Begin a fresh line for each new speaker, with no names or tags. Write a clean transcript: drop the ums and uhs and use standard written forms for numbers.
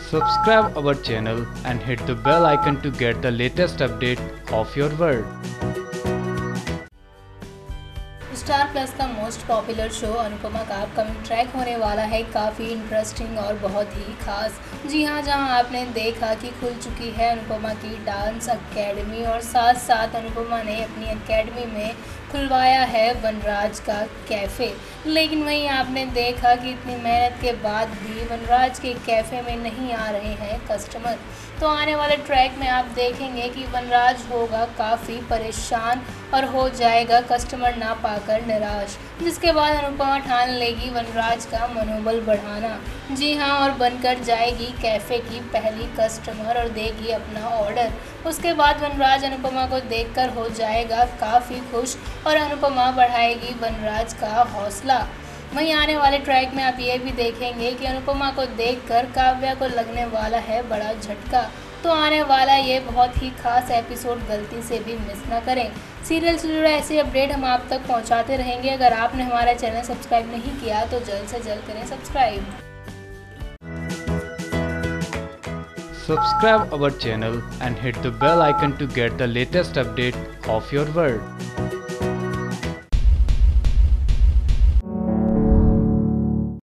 Subscribe our channel and hit the bell icon to get the latest update of your world.
Star plus का most popular show Anupama का upcoming track होने वाला है काफ़ी interesting और बहुत ही खास। जी हाँ, जहां आपने देखा कि खुल चुकी है अनुपमा की डांस एकेडमी और साथ साथ अनुपमा ने अपनी एकेडमी में खुलवाया है वनराज का कैफ़े। लेकिन वहीं आपने देखा कि इतनी मेहनत के बाद भी वनराज के कैफ़े में नहीं आ रहे हैं कस्टमर। तो आने वाले ट्रैक में आप देखेंगे कि वनराज होगा काफ़ी परेशान और हो जाएगा कस्टमर ना पाकर निराश, जिसके बाद अनुपमा ठान लेगी वनराज का मनोबल बढ़ाना। जी हाँ, और बनकर जाएगी कैफ़े की पहली कस्टमर और देगी अपना ऑर्डर। उसके बाद वनराज अनुपमा को देखकर हो जाएगा काफ़ी खुश और अनुपमा बढ़ाएगी वनराज का हौसला। वहीं आने वाले ट्रैक में आप ये भी देखेंगे कि अनुपमा को देखकर काव्या को लगने वाला है बड़ा झटका। तो आने वाला ये बहुत ही खास एपिसोड गलती से भी मिस ना करें। सीरियल से जुड़े ऐसे अपडेट हम आप तक पहुंचाते रहेंगे। अगर आपने हमारा चैनल सब्सक्राइब नहीं किया तो जल्द से जल्द करें subscribe.
Subscribe our channel and hit the bell icon to get the latest update of your world.